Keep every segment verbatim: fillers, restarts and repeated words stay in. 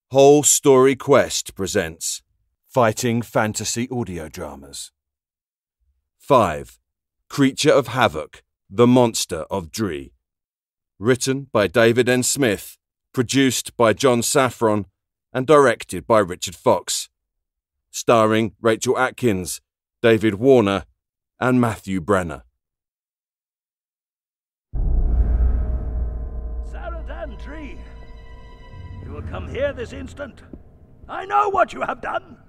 Whole Story Quest presents Fighting Fantasy Audio Dramas. five. Creature of Havoc, The Monster of Dree. Written by David N. Smith, produced by John Safran, and directed by Richard Fox. Starring Rachel Atkins, David Warner, and Matthew Brenner. Zaradan Dree, you will come here this instant. I know what you have done.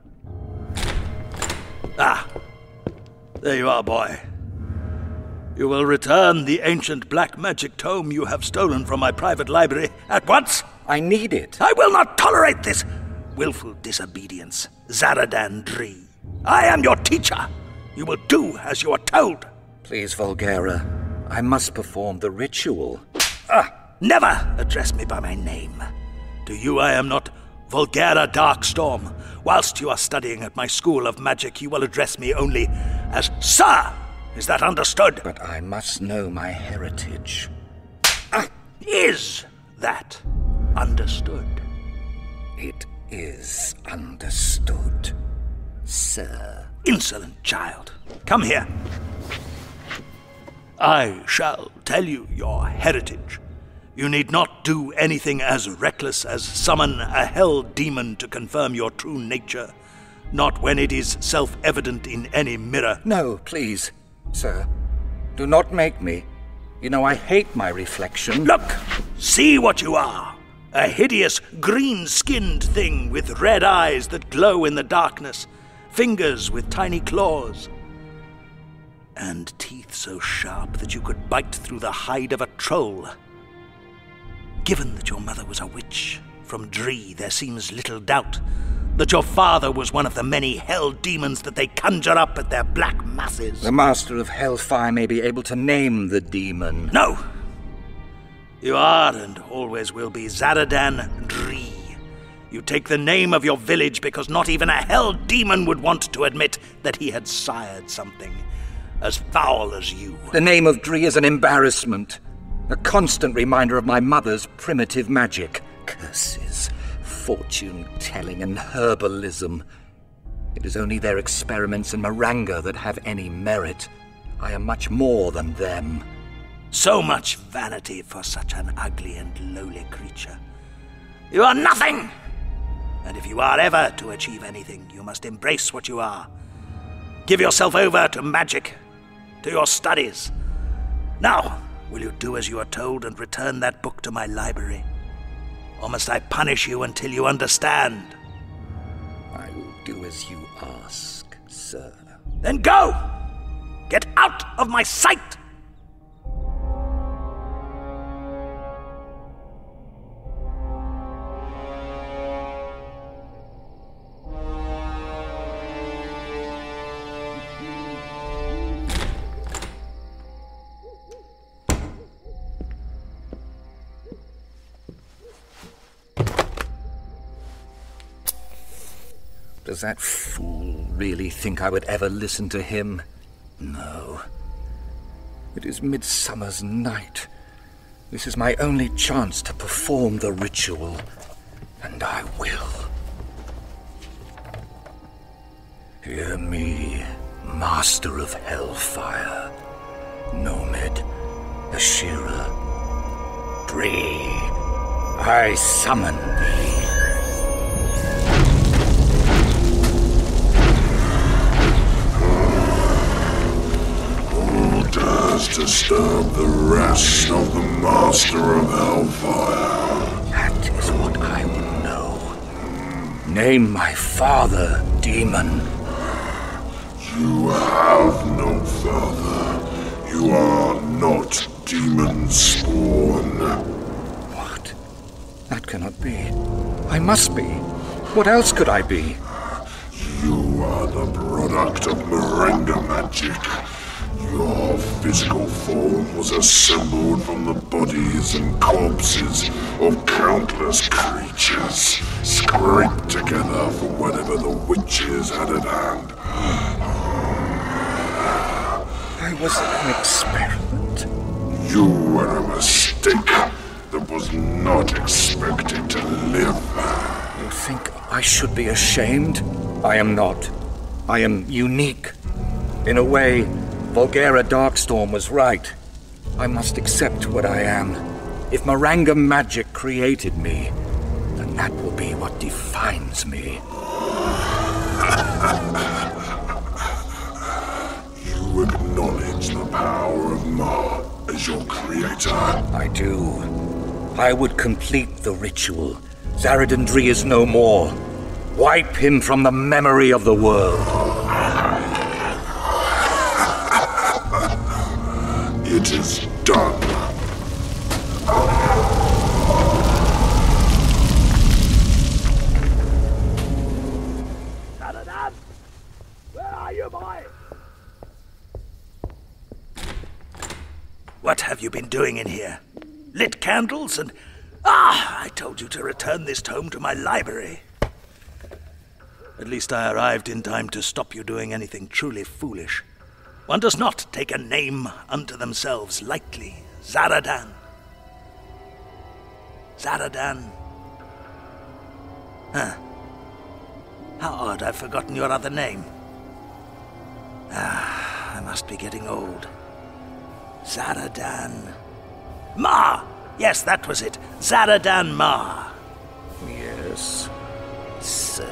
Ah, there you are, boy. You will return the ancient black magic tome you have stolen from my private library at once. I need it. I will not tolerate this willful disobedience, Zaradan Dree. I am your teacher. You will do as you are told. Please, Volgara, I must perform the ritual. Ah, never address me by my name. To you I am not Volgara Darkstorm. Whilst you are studying at my school of magic, you will address me only as Sir. Is that understood? But I must know my heritage. Ah, is that understood? It is understood, sir. Insolent child. Come here. I shall tell you your heritage. You need not do anything as reckless as summon a hell demon to confirm your true nature, not when it is self-evident in any mirror. No, please, sir. Do not make me. You know I hate my reflection. Look! See what you are. A hideous, green-skinned thing with red eyes that glow in the darkness, fingers with tiny claws, and teeth so sharp that you could bite through the hide of a troll. Given that your mother was a witch from Dree, there seems little doubt that your father was one of the many hell demons that they conjure up at their black masses. The Master of Hellfire may be able to name the demon. No! You are and always will be Zaradan Dree. You take the name of your village because not even a hell demon would want to admit that he had sired something as foul as you. The name of Dree is an embarrassment. A constant reminder of my mother's primitive magic. Curses, fortune-telling, and herbalism. It is only their experiments in Maranga that have any merit. I am much more than them. So much vanity for such an ugly and lowly creature. You are nothing! And if you are ever to achieve anything, you must embrace what you are. Give yourself over to magic, to your studies. Now, will you do as you are told and return that book to my library? Or must I punish you until you understand? I will do as you ask, sir. Then go! Get out of my sight! Does that fool really think I would ever listen to him? No. It is Midsummer's Night. This is my only chance to perform the ritual, and I will. Hear me, Master of Hellfire, Nomad, Ashira, Dree, I summon thee. Dares disturb the rest of the Master of Hellfire? That is what I will know. Name my father, demon. You have no father. You are not demon spawn. What? That cannot be. I must be. What else could I be? You are the product of Maranga magic. Your physical form was assembled from the bodies and corpses of countless creatures, scraped together for whatever the witches had at hand. I was an experiment. You were a mistake that was not expected to live. In I should be ashamed. I am not. I am unique. In a way, Volgera Darkstorm was right. I must accept what I am. If Maranga magic created me, then that will be what defines me. You acknowledge the power of Ma as your creator? I do. I would complete the ritual. Zaradan Dree is no more. Wipe him from the memory of the world. It is done. Zaradan! Where are you, boy? What have you been doing in here? Lit candles and... Ah! I told you to return this tome to my library. At least I arrived in time to stop you doing anything truly foolish. One does not take a name unto themselves lightly. Zaradan. Zaradan. Huh. How odd, I've forgotten your other name. Ah, I must be getting old. Zaradan. Ma! Yes, that was it. Zaradan Ma. Yes, Sir.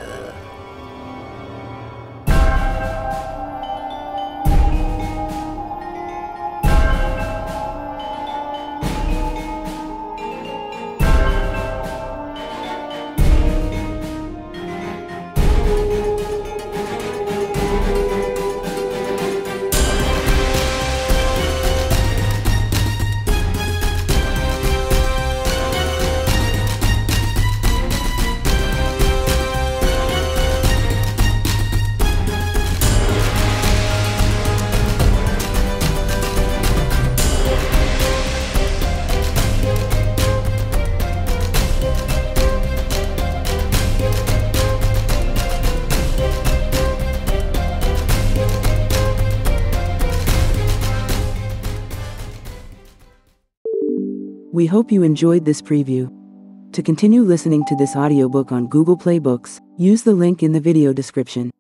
We hope you enjoyed this preview. To continue listening to this audiobook on Google Play Books, use the link in the video description.